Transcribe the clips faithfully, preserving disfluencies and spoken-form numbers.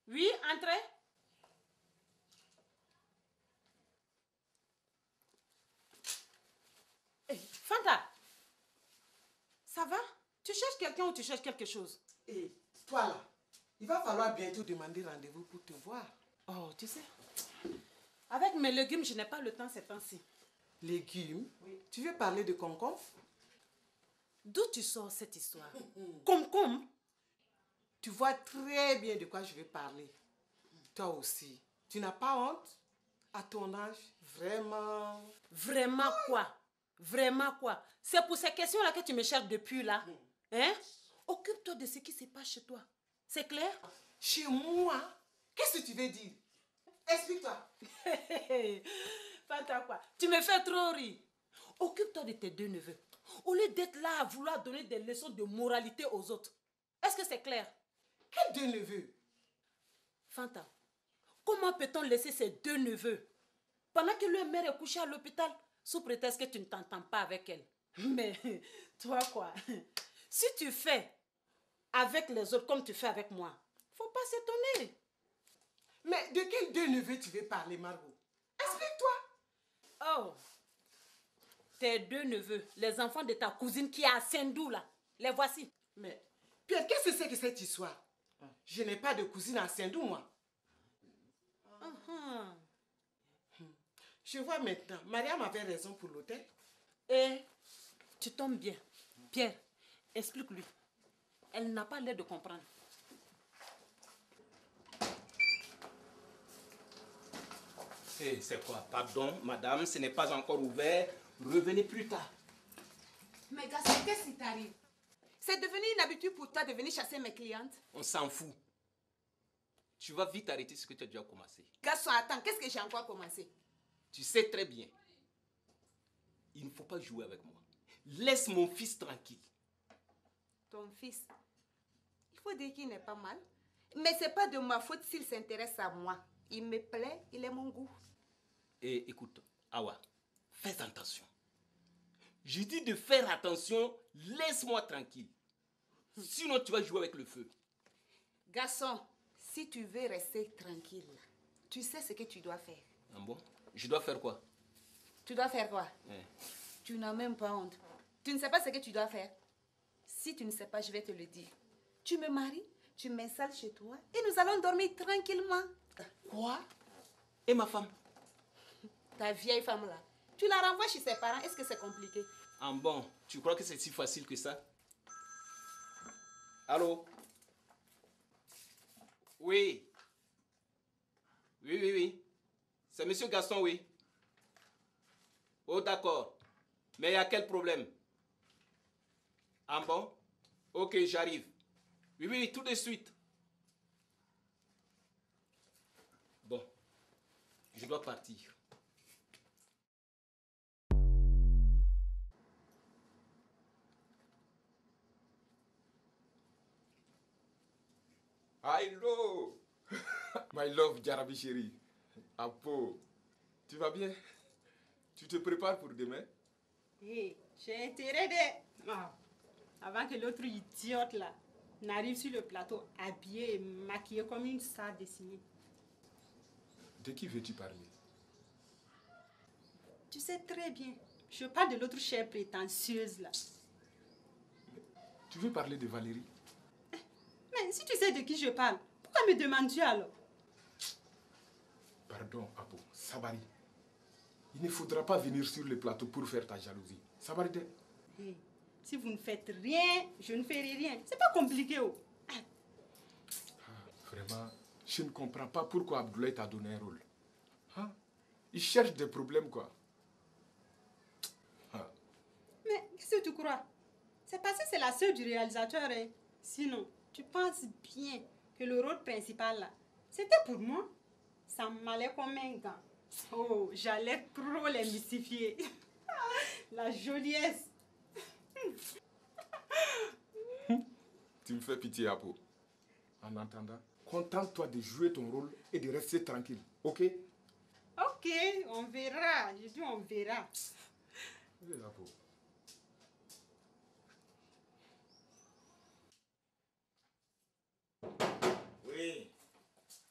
Oui, entrez. Hey, Fanta, ça va? Tu cherches quelqu'un ou tu cherches quelque chose? Et hey, toi là, il va falloir bientôt demander rendez-vous pour te voir. Oh, tu sais, avec mes légumes, je n'ai pas le temps ces temps-ci. Légumes? Oui. Tu veux parler de concombre? D'où tu sors cette histoire? Concombre? Tu vois très bien de quoi je vais parler. Toi aussi, tu n'as pas honte? À ton âge, vraiment... Vraiment quoi? Vraiment quoi? C'est pour ces questions-là que tu me cherches depuis là. Hein? Occupe-toi de ce qui se passe chez toi. C'est clair? Chez moi? Qu'est-ce que tu veux dire? Explique-toi. Fanta quoi? Tu me fais trop rire. Occupe-toi de tes deux neveux. Au lieu d'être là à vouloir donner des leçons de moralité aux autres. Est-ce que c'est clair? Quels deux neveux? Fanta, comment peut-on laisser ces deux neveux pendant que leur mère est couchée à l'hôpital sous prétexte que tu ne t'entends pas avec elle? Mais toi quoi? Si tu fais avec les autres comme tu fais avec moi, faut pas s'étonner. Mais de quels deux neveux tu veux parler, Margot? Explique-toi. Oh, tes deux neveux, les enfants de ta cousine qui est à Sendou là, les voici. Mais Pierre, qu'est-ce que c'est que cette histoire? Je n'ai pas de cousine à Sendou, moi. Uh-huh. Je vois maintenant, Mariam avait raison pour l'hôtel. Et tu tombes bien. Pierre, explique-lui. Elle n'a pas l'air de comprendre. Hey, c'est quoi? Pardon, madame, ce n'est pas encore ouvert. Revenez plus tard. Mais garçon, qu'est-ce qui t'arrive? C'est devenu une habitude pour toi de venir chasser mes clientes? On s'en fout. Tu vas vite arrêter ce que tu as déjà commencé. Garçon, attends, qu'est-ce que j'ai encore commencé? Tu sais très bien. Il ne faut pas jouer avec moi. Laisse mon fils tranquille. Ton fils, il faut dire qu'il n'est pas mal. Mais c'est pas de ma faute s'il s'intéresse à moi. Il me plaît, il est mon goût. Et écoute, Awa, fais attention. Je dis de faire attention, laisse-moi tranquille. Sinon, tu vas jouer avec le feu. Garçon, si tu veux rester tranquille, tu sais ce que tu dois faire. Ah bon? Je dois faire quoi? Tu dois faire quoi? Eh. Tu n'as même pas honte. Tu ne sais pas ce que tu dois faire. Si tu ne sais pas, je vais te le dire. Tu me maries, tu m'installes chez toi et nous allons dormir tranquillement. Quoi? Et ma femme? Ta vieille femme là, tu la renvoies chez ses parents, est-ce que c'est compliqué? Ah bon, tu crois que c'est si facile que ça? Allô? Oui. Oui, oui, oui. C'est monsieur Gaston, oui. Oh, d'accord. Mais il y a quel problème? Ah bon? Ok, j'arrive. Oui, oui, oui, tout de suite. Bon, je dois partir. Hello! My love, Jarabi chérie. Apo, tu vas bien? Tu te prépares pour demain? Hey, j'ai intérêt de... Ah, avant que l'autre idiote là n'arrive sur le plateau habillé et maquillé comme une star dessinée. De qui veux-tu parler? Tu sais très bien. Je parle de l'autre chère prétentieuse là. Tu veux parler de Valérie? Mais si tu sais de qui je parle, pourquoi me demandes-tu alors? Pardon, Apo, Sabari. Il ne faudra pas venir sur le plateau pour faire ta jalousie. Sabari de... Hey, si vous ne faites rien, je ne ferai rien. C'est pas compliqué. Oh. Ah. Ah, vraiment, je ne comprends pas pourquoi Abdoulaye t'a donné un rôle. Hein? Il cherche des problèmes, quoi. Ah. Mais qu'est-ce que tu crois? C'est parce que c'est la sœur du réalisateur. Hein. Sinon, tu penses bien que le rôle principal là, c'était pour moi. Ça m'allait comme un gant. Oh, j'allais trop les mystifier. La joliesse. Tu me fais pitié, Apo. En attendant, contente-toi de jouer ton rôle et de rester tranquille, ok? Ok, on verra. Je dis on verra. Oui, Apo. Oui.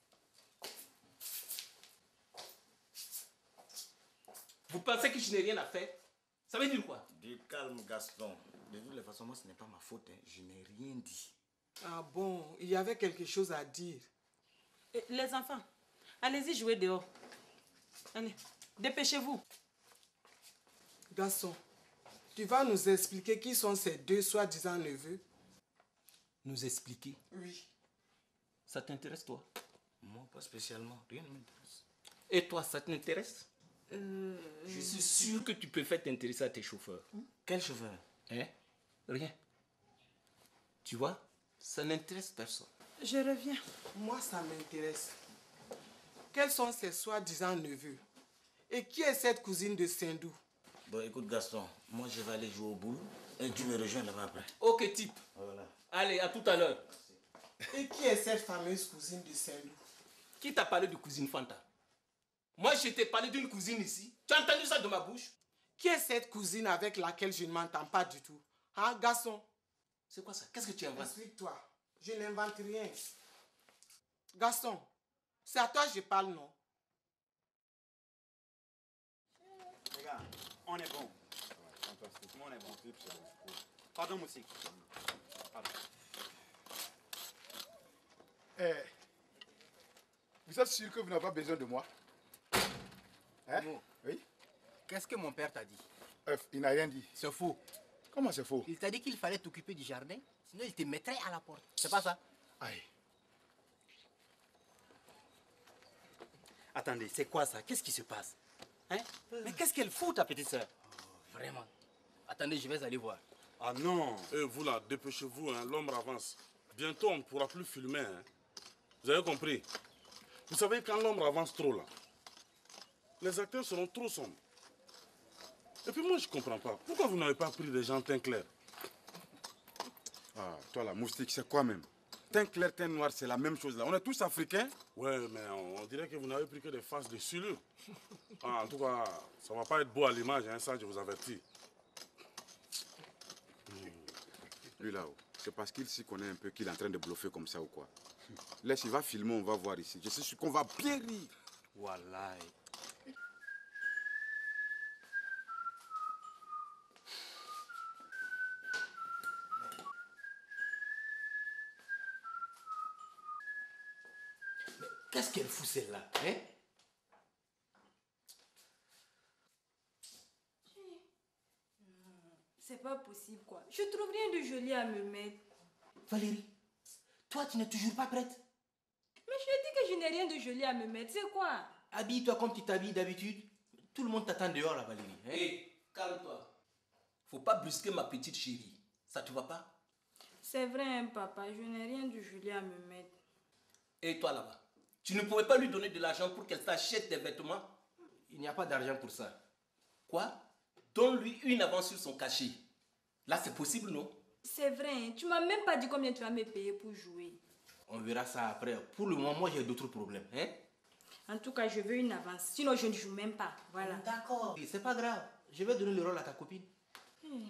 pensez que je n'ai rien à faire? Ça veut dire quoi? Du calme, Gaston. De toutes les façons, moi, ce n'est pas ma faute. Hein. Je n'ai rien dit. Ah bon, il y avait quelque chose à dire. Et les enfants, allez-y jouer dehors. Allez, dépêchez-vous. Garçon, tu vas nous expliquer qui sont ces deux soi-disant neveux? Nous expliquer? Oui. Ça t'intéresse, toi? Moi, pas spécialement. Rien ne m'intéresse. Et toi, ça t'intéresse? Euh, Je suis sûr que tu peux faire t'intéresser à tes chauffeurs. Quel chauffeur? Hein? Rien. Tu vois, ça n'intéresse personne. je reviens. Moi, ça m'intéresse. Quels sont ces soi-disant neveux? Et qui est cette cousine de Sindou? Bon, écoute, Gaston, moi, je vais aller jouer au boule et tu me rejoins là-bas après. Ok, type. Voilà. Allez, à tout à l'heure. Et qui est cette fameuse cousine de Sindou? Qui t'a parlé de cousine Fanta? Moi, je t'ai parlé d'une cousine ici. Tu as entendu ça de ma bouche? Qui est cette cousine avec laquelle je ne m'entends pas du tout? Hein, garçon? C'est quoi ça? Qu'est-ce que tu inventes? Explique-toi. Je n'invente rien. Gaston, c'est à toi que je parle, non? Les gars, on est bon. Fantastique. On est bon. Pardon, Moussi. Pardon. Eh, vous êtes sûr que vous n'avez pas besoin de moi? Hein? Momo, Oui? qu'est-ce que mon père t'a dit? Euh, il n'a rien dit. C'est faux. Comment c'est faux? Il t'a dit qu'il fallait t'occuper du jardin, sinon il te mettrait à la porte. C'est pas ça? Aïe. Attendez, c'est quoi ça? Qu'est-ce qui se passe? Hein? Mais qu'est-ce qu'elle fout, ta petite sœur? Vraiment. Attendez, je vais aller voir. Ah non! Et vous là, dépêchez-vous, hein, l'ombre avance. Bientôt, on ne pourra plus filmer. Hein. Vous avez compris? Vous savez, quand l'ombre avance trop là, les acteurs seront trop sombres. Et puis moi, je ne comprends pas. Pourquoi vous n'avez pas pris des gens teint clair? Ah, toi la moustique, c'est quoi même? Teint clair, teint noir, c'est la même chose là. On est tous africains. Ouais, mais on, on dirait que vous n'avez pris que des faces de silure. Ah, en tout cas, ça ne va pas être beau à l'image, hein, ça, je vous avertis. Lui là-haut, c'est parce qu'il s'y connaît un peu qu'il est en train de bluffer comme ça ou quoi? Laisse, il va filmer, on va voir ici. Je suis sûr qu'on va bien rire. Voilà. Qu'est-ce qu'elle fout celle-là, hein? C'est pas possible, quoi. Je trouve rien de joli à me mettre. Valérie, toi, tu n'es toujours pas prête? Mais je dis que je n'ai rien de joli à me mettre. C'est quoi? Habille-toi comme tu t'habilles d'habitude. Tout le monde t'attend dehors, là, Valérie. Hé, hein? Hey, calme-toi. Faut pas brusquer ma petite chérie. Ça te va pas? C'est vrai, hein, papa. Je n'ai rien de joli à me mettre. Et toi, là-bas, tu ne pouvais pas lui donner de l'argent pour qu'elle t'achète des vêtements? Il n'y a pas d'argent pour ça. Quoi? Donne-lui une avance sur son cachet. Là, c'est possible, non? C'est vrai, hein? Tu m'as même pas dit combien tu vas me payer pour jouer. On verra ça après. Pour le moment, moi, j'ai d'autres problèmes. Hein? En tout cas, je veux une avance. Sinon, je ne joue même pas. Voilà. D'accord. C'est pas grave. Je vais donner le rôle à ta copine. Hmm.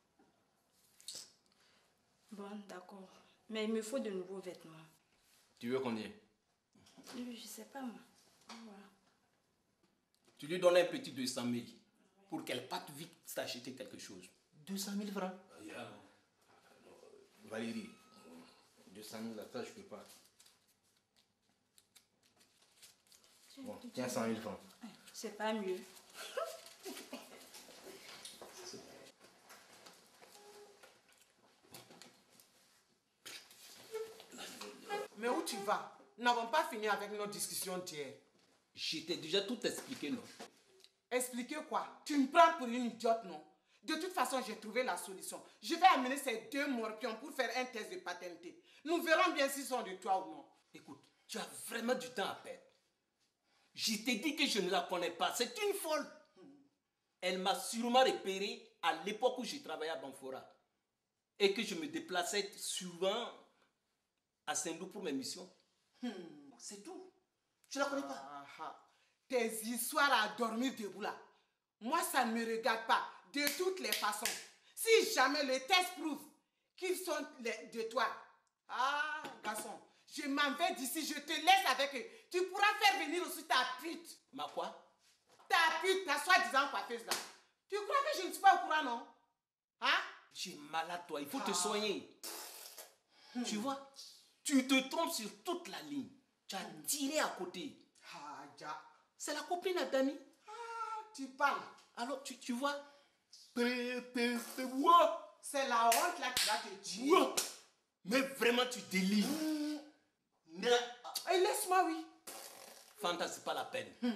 Bon, d'accord. Mais il me faut de nouveaux vêtements. Tu veux combien? Je sais pas, moi. Voilà. Tu lui donnes un petit deux cent mille pour qu'elle parte vite s'acheter quelque chose. deux cent mille francs? Yeah. Valérie, deux cent mille, là, ça, je peux pas. Bon, tiens cent mille francs. C'est pas mieux. Mais où tu vas? Nous n'avons pas fini avec nos discussions d'hier. Je t'ai déjà tout expliqué, non? Expliquer quoi? Tu me prends pour une idiote, non? De toute façon, j'ai trouvé la solution. Je vais amener ces deux morpions pour faire un test de paternité. Nous verrons bien s'ils sont de toi ou non. Écoute, tu as vraiment du temps à perdre. Je t'ai dit que je ne la connais pas. C'est une folle. Elle m'a sûrement repéré à l'époque où je travaillais à Banfora. Et que je me déplaçais souvent à Saint-Lô pour mes missions. Hmm. C'est tout. Tu la connais pas. Ah, ah. Tes histoires à dormir debout là. Moi, ça ne me regarde pas. De toutes les façons. Si jamais le test prouve qu'ils sont les, de toi. Ah, garçon. Je m'en vais d'ici. Je te laisse avec eux. Tu pourras faire venir aussi ta pute. Ma quoi? ta pute, ta soi-disant coiffeuse là. Tu crois que je ne suis pas au courant, non? Hein? Tu es malade, toi. Il faut Ah. te soigner. Hmm. Tu vois, tu te trompes sur toute la ligne. Tu as tiré à côté. Ah, ja. C'est la copine à Dani. Ah, tu parles. Alors, tu, tu vois, c'est la honte là qui va te tuer. Wow. Mais vraiment, tu délires. Mmh. Et laisse-moi, oui. Fanta, c'est pas la peine. Mmh.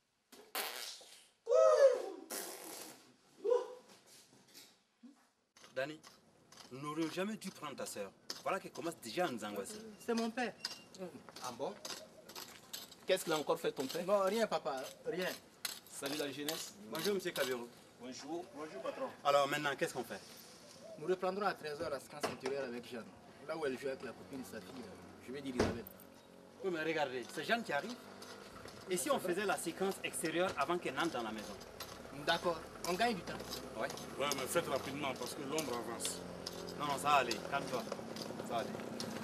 Dani, nous n'aurions jamais dû prendre ta soeur. Voilà qu'elle commence déjà à nous angoisser. C'est mon père. Ah bon? Qu'est-ce qu'il a encore fait ton père? Non, rien, papa, rien. Salut la jeunesse. Bonjour, monsieur Kabirou. Bonjour. Bonjour, patron. Alors maintenant, qu'est-ce qu'on fait? Nous reprendrons à treize heures la séquence intérieure avec Jeanne. Là où elle joue avec la copine de sa fille. Je vais dire Isabelle. Oui, mais regardez, c'est Jeanne qui arrive. Et si on faisait la séquence extérieure avant qu'elle entre dans la maison? D'accord, on gagne du temps. Ouais. Ouais, mais faites rapidement parce que l'ombre avance. Non, non, ça va aller. Calme-toi. Ça va aller.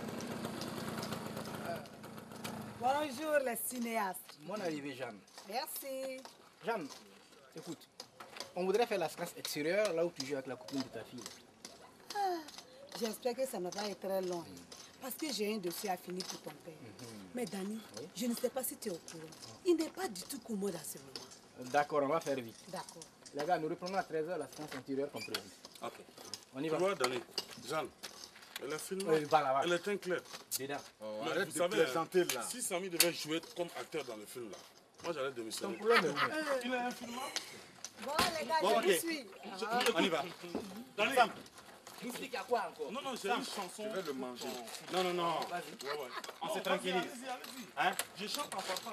Bonjour les cinéastes. Mon arrivée, Jeanne. Merci. Jeanne, écoute, on voudrait faire la séquence extérieure là où tu joues avec la copine de ta fille. Ah, j'espère que ça ne va pas être très long. Parce que j'ai un dossier à finir pour ton père. Mm-hmm. Mais Dani, oui? Je ne sais pas si tu es au courant. Il n'est pas du tout commode à ce moment. D'accord, on va faire vite. D'accord. Les gars, nous reprenons à treize heures la séquence intérieure comme prévu. Ok. On y va. Tu vois, Dani, Jeanne, elle a filmé. Oui, va là-bas. Elle est un clair. Oh, mais arrête vous de savez, plaisanter, là. Si Samy devait jouer comme acteur dans le film là, moi j'allais démissionner. Ton problème est où? Il est un filmeur. Bon, les gars, Bon, je ok. vous suis. Ah. On y va. Dani, Sam. Moustique à quoi encore? Non, non, j'ai Sam. une chanson. Je vais le manger. Non, non, non. Vas-y. Ouais, ouais. On Non, se vas-y, tranquillise. Allez-y, allez-y. Hein? Je chante en partant là.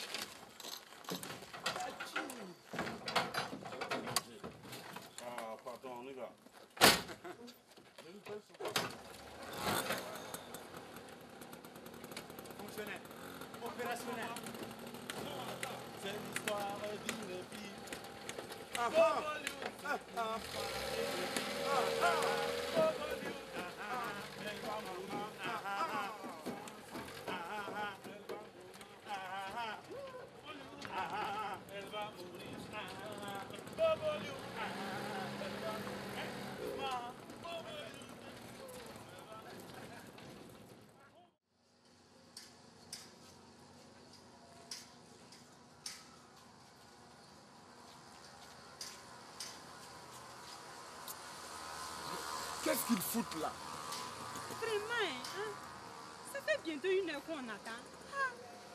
Ah, pardon, on y va. Fonctionnaire. Opérationnel. C'est l'histoire d'une fille. Ah, ah. ah, ah. Qu'est-ce qu'ils foutent là? Vraiment, hein? Ça fait bientôt une heure qu'on attend. Ah.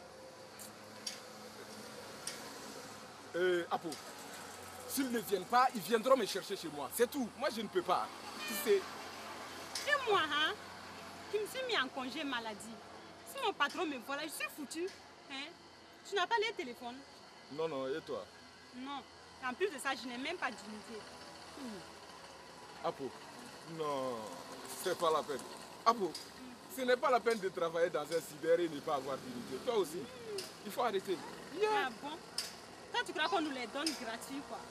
Euh, Apo, s'ils ne viennent pas, ils viendront me chercher chez moi. C'est tout. Moi, je ne peux pas. Tu sais. Et moi, hein? Qui me suis mis en congé maladie. Si mon patron me voit là, je suis foutu. Hein? Tu n'as pas les téléphones? Non, non, et toi? Non. En plus de ça, je n'ai même pas d'unité. Hmm. Apo, non, c'est pas la peine. Apo, mm. ce n'est pas la peine de travailler dans un cyber et ne pas avoir d'unité. Toi aussi, mm. il faut arrêter. Yeah. Ah bon? Toi, tu crois qu'on nous les donne gratuits, quoi?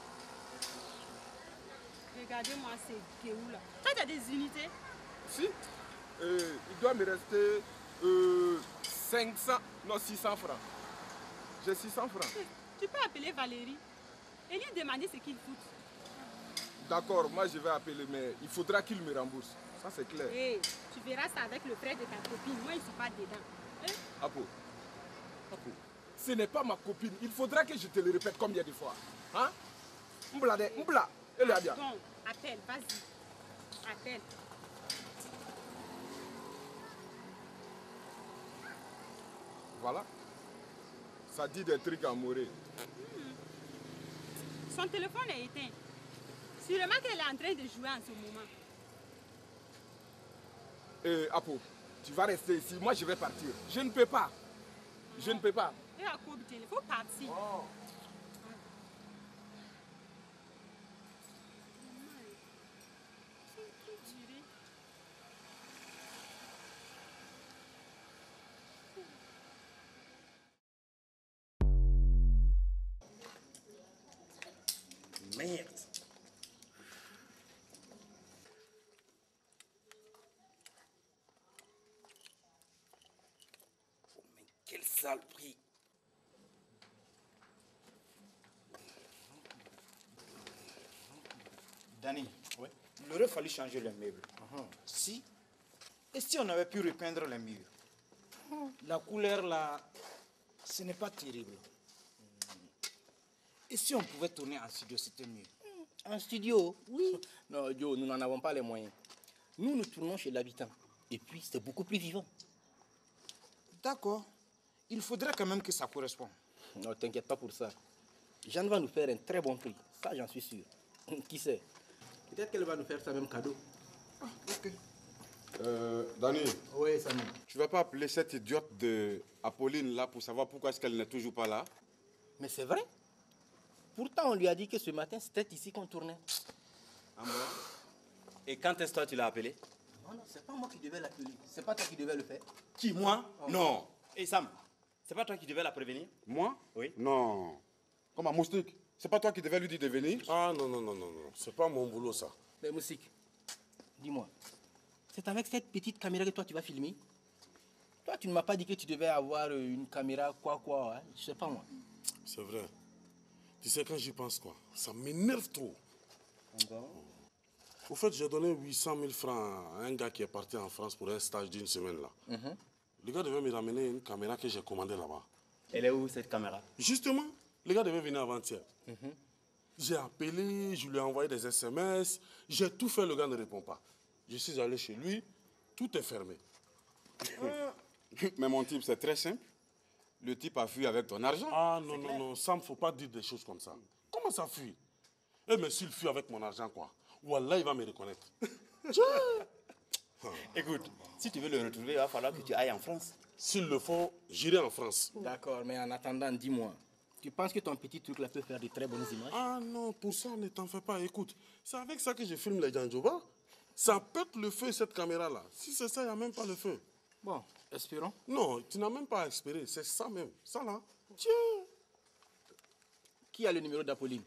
Regardez-moi ces guéous là. Toi, tu as des unités? Si. Euh, il doit me rester euh, cinq cents, non six cents francs. J'ai six cents francs. Tu peux appeler Valérie et lui demander ce qu'il fout. D'accord, moi je vais appeler, mais il faudra qu'il me rembourse. Ça c'est clair. Hey, tu verras ça avec le frère de ta copine. Moi, je ne suis pas dedans. Hein? Apo, Apo, ce n'est pas ma copine. Il faudra que je te le répète combien de fois. Hein? Mbla de, mbla. Elle est bien. Bon, appelle, vas-y. Appelle. Voilà. Ça dit des trucs à mourir. Hmm. Son téléphone est éteint. Sûrement qu'elle est en train de jouer en ce moment. Eh, Apo, tu vas rester ici. Moi, je vais partir. Je ne peux pas. Je ne peux pas. Et à quoi il faut partir. Oh. Merde. Oh, mais quel sale prix. Dani, ouais. Il aurait fallu changer les meubles. Uh-huh. Si. Et si on avait pu repeindre les murs? Uh-huh. La couleur là, ce n'est pas terrible. Et si on pouvait tourner en studio, c'était mieux. En studio? Oui. Non, Joe, nous n'en avons pas les moyens. Nous, nous tournons chez l'habitant. Et puis, c'est beaucoup plus vivant. D'accord. Il faudrait quand même que ça corresponde. Non, t'inquiète pas pour ça. Jeanne va nous faire un très bon prix. Ça, j'en suis sûr. Qui sait? Peut-être qu'elle va nous faire ça même cadeau. Ah, ok. Euh, Dani. Oui, Samy. Tu vas pas appeler cette idiote de Apolline là pour savoir pourquoi est-ce qu'elle n'est toujours pas là? Mais c'est vrai. Pourtant, on lui a dit que ce matin, c'était ici qu'on tournait. Ah bon? Et quand est-ce que toi tu l'as appelé? Non, non, c'est pas moi qui devais l'appeler. C'est pas toi qui devais le faire. Qui, moi? Oh. Non. Et Sam, c'est pas toi qui devais la prévenir? Moi? Oui. Non. Comme à Moustique. C'est pas toi qui devais lui dire de venir? Ah non, non, non, non, non. C'est pas mon boulot, ça. Mais Moustique, dis-moi, c'est avec cette petite caméra que toi tu vas filmer? Toi, tu ne m'as pas dit que tu devais avoir une caméra quoi quoi, hein? Je sais pas moi. C'est vrai. Tu sais, quand j'y pense, quoi, ça m'énerve trop. Bon. Au fait, j'ai donné huit cent mille francs à un gars qui est parti en France pour un stage d'une semaine, là. Mm-hmm. Le gars devait me ramener une caméra que j'ai commandée là-bas. Elle est où, cette caméra? Justement, le gars devait venir avant-hier. Mm-hmm. J'ai appelé, je lui ai envoyé des S M S, j'ai tout fait, le gars ne répond pas. Je suis allé chez lui, tout est fermé. Mais mon type, c'est très simple. Le type a fui avec ton argent. Ah non, non, non, ça ne faut pas dire des choses comme ça. Comment ça fuit? Eh, mais s'il fuit avec mon argent, quoi, Wallah, il va me reconnaître. Écoute, si tu veux le retrouver, il va falloir que tu ailles en France. S'il le faut, j'irai en France. D'accord, mais en attendant, dis-moi, tu penses que ton petit truc là peut faire de très bonnes images? Ah non, pour ça, ne t'en fais pas. Écoute, c'est avec ça que je filme les Djanjoba. Ça pète le feu, cette caméra-là. Si c'est ça, il n'y a même pas le feu. Bon, espérons. Non, tu n'as même pas à espérer. C'est ça même. Ça là. Tiens. Qui a le numéro d'Apolline?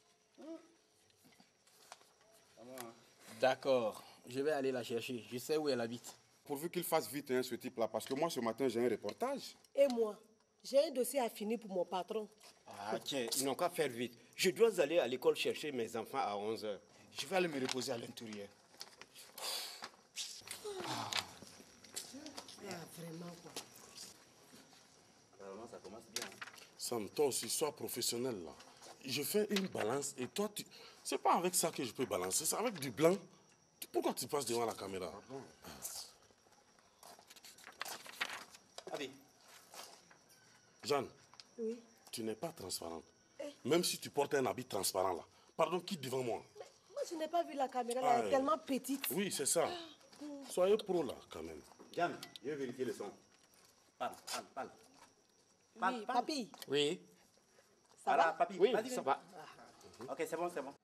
D'accord, je vais aller la chercher. Je sais où elle habite. Pourvu qu'il fasse vite, hein, ce type-là, parce que moi, ce matin, j'ai un reportage. Et moi, j'ai un dossier à finir pour mon patron. Ah tiens, ils n'ont qu'à faire vite. Je dois aller à l'école chercher mes enfants à onze heures. Je vais aller me reposer à l'intérieur. Ah, vraiment quoi. Apparemment, ça commence bien. Sam, toi aussi, sois professionnel là. Je fais une balance et toi, tu... c'est pas avec ça que je peux balancer, c'est avec du blanc. Pourquoi tu passes devant la caméra? Allez. Jeanne, oui. Tu n'es pas transparente. Eh. Même si tu portes un habit transparent là. Pardon, quitte devant moi. Mais moi, je n'ai pas vu la caméra, là, elle est tellement petite. Oui, c'est ça. Soyez pro là, quand même. Jeanne, je vais vérifier le son. Parle, parle, parle. Oui, parle, parle. papy. Oui. Ça voilà, va? papy. Oui, vas-y, ça viens. va. Ok, c'est bon, c'est bon.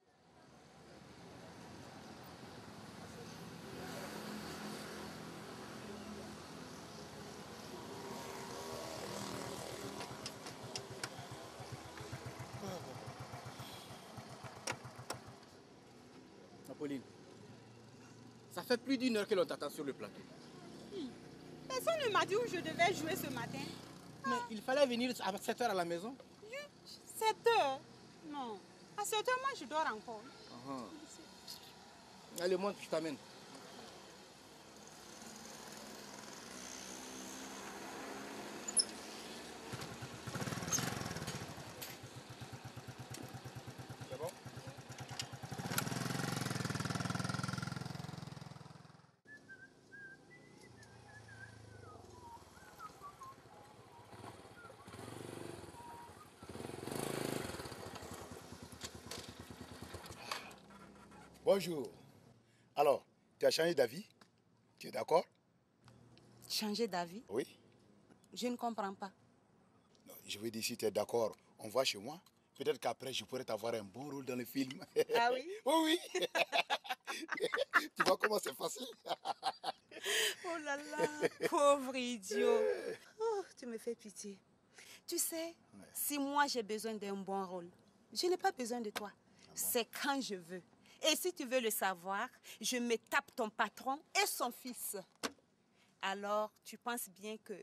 Apolline, ça fait plus d'une heure que l'on t'attend sur le plateau. Personne ne m'a dit où je devais jouer ce matin. Mais il fallait venir à sept heures à la maison. sept heures? Non. À sept heures, moi, je dors encore. Uh-huh. Allez, monte, je t'amène. C'est bon? Bonjour. Alors, tu as changé d'avis? Tu es d'accord? Changer d'avis? Oui. Je ne comprends pas. Non, je veux dire, si tu es d'accord, on va chez moi. Peut-être qu'après, je pourrais t'avoir un bon rôle dans le film. Ah oui? Oui, oui. Tu vois comment c'est facile? Oh là là, pauvre idiot. Oh, tu me fais pitié. Tu sais, ouais. Si moi j'ai besoin d'un bon rôle, je n'ai pas besoin de toi. Ah bon? C'est quand je veux. Et si tu veux le savoir, je me tape ton patron et son fils. Alors, tu penses bien que...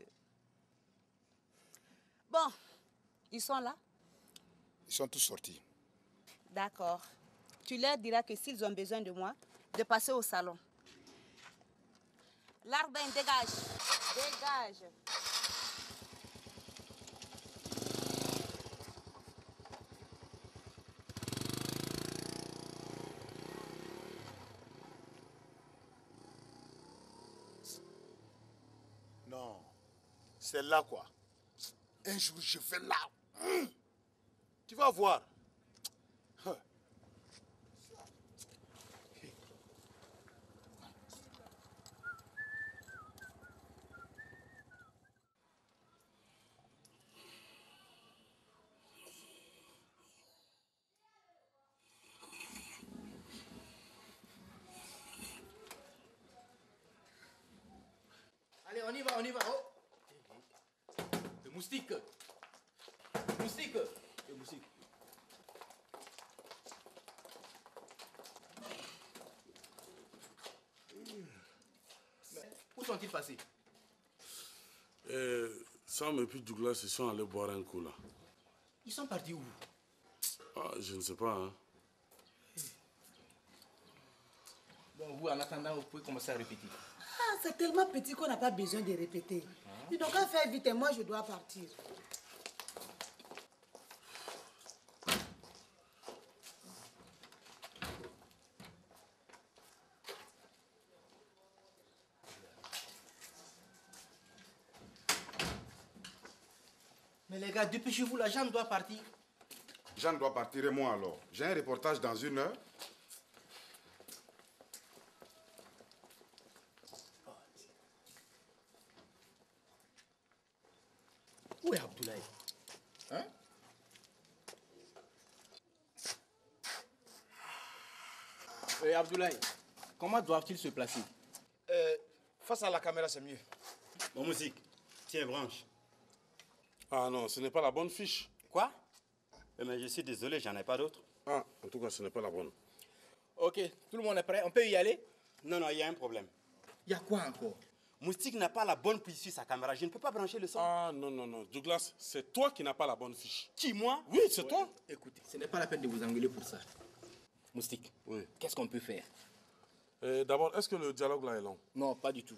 Bon, ils sont là? Ils sont tous sortis. D'accord. Tu leur diras que s'ils ont besoin de moi, de passer au salon. Larbin, dégage. Dégage. Non, c'est là quoi. Un jour, je vais là. Hum. Tu vas voir. Hein. Allez, on y va, on y va. Oh. Le moustique. Le moustique. Le moustique. Mais où sont-ils passés? Euh, Sam et puis Douglas, ils sont allés boire un coup là. Ils sont partis où? Ah, je ne sais pas. Hein. Bon, vous, en attendant, vous pouvez commencer à répéter. Ah, c'est tellement petit qu'on n'a pas besoin de répéter. Ils n'ont qu'à faire vite et moi je dois partir. Mais les gars, dépêchez-vous, la Jeanne doit partir. Jeanne doit partir et moi alors. J'ai un reportage dans une heure. Où est Abdoulaye? Hein? Et Abdoulaye, comment doivent-ils se placer? Euh, face à la caméra, c'est mieux. Bon, musique. Tiens, branche. Ah non, ce n'est pas la bonne fiche. Quoi? Eh, mais je suis désolé, j'en ai pas d'autre. Ah, en tout cas, ce n'est pas la bonne. Ok, tout le monde est prêt? On peut y aller? Non, non, il y a un problème. Il y a quoi encore? Moustique n'a pas la bonne prise sur sa caméra. Je ne peux pas brancher le son. Ah non, non, non. Douglas, c'est toi qui n'as pas la bonne fiche. Qui, moi? Oui, c'est toi. Écoutez, ce n'est pas la peine de vous engueuler pour ça. Moustique, oui. Qu'est-ce qu'on peut faire? Euh, D'abord, est-ce que le dialogue là est long? Non, pas du tout.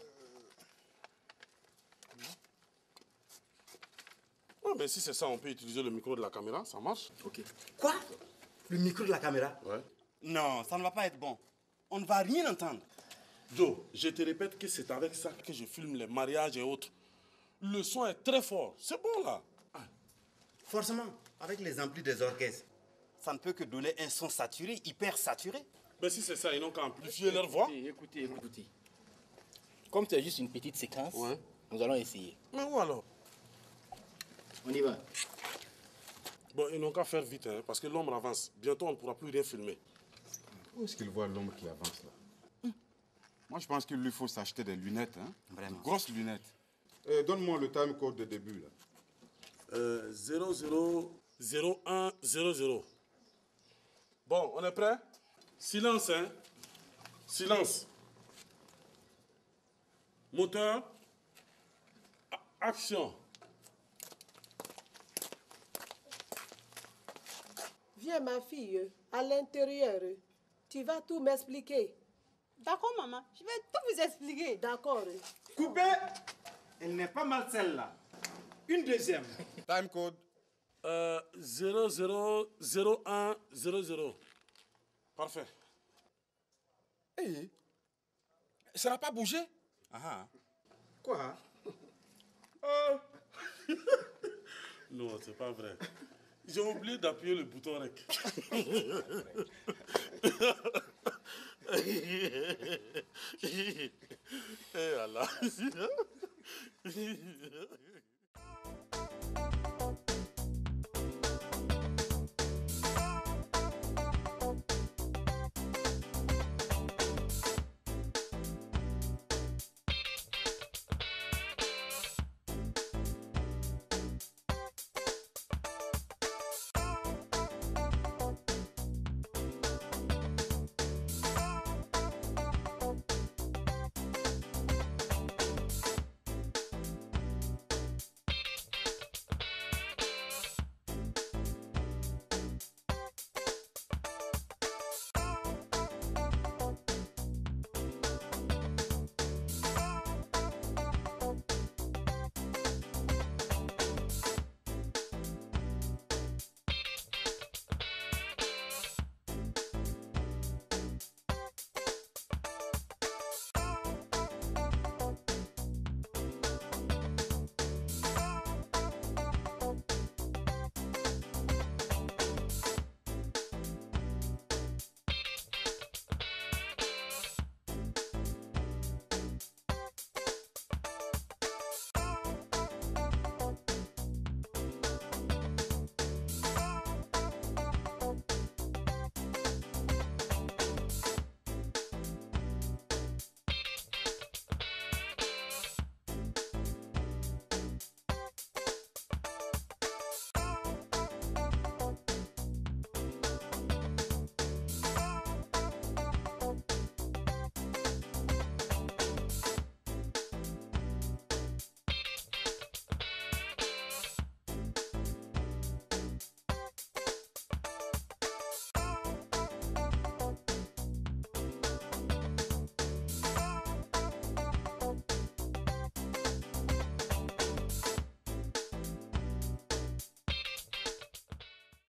Ouais, mais si c'est ça, on peut utiliser le micro de la caméra, ça marche. Ok. Quoi? Le micro de la caméra? Ouais. Non, ça ne va pas être bon. On ne va rien entendre. Joe, je te répète que c'est avec ça que je filme les mariages et autres. Le son est très fort. C'est bon là. Forcément, avec les amplis des orchestres, ça ne peut que donner un son saturé, hyper saturé. Mais si c'est ça, ils n'ont qu'à amplifier leur voix. Écoutez, écoutez. Comme c'est juste une petite séquence, ouais. Nous allons essayer. Mais où alors? On y va. Bon, ils n'ont qu'à faire vite, hein, parce que l'ombre avance. Bientôt, on ne pourra plus rien filmer. Où est-ce qu'il voit l'ombre qui avance là? Moi, je pense qu'il lui faut s'acheter des lunettes. Hein? Vraiment. Des grosses lunettes. Euh, Donne-moi le time code de début là. Euh, zéro zéro zéro un zéro zéro. Bon, on est prêt? Silence, hein? Silence. Moteur. A- Action. Viens ma fille, à l'intérieur. Tu vas tout m'expliquer. D'accord, maman. Je vais tout vous expliquer. D'accord. Coupé. Elle n'est pas mal celle-là. Une deuxième. Time code. Euh, zéro zéro zéro un zéro zéro. Parfait. Hé, ça n'a pas bougé? Ah. Quoi? Oh. Non, c'est pas vrai. J'ai oublié d'appuyer le bouton rec. Eh Allah.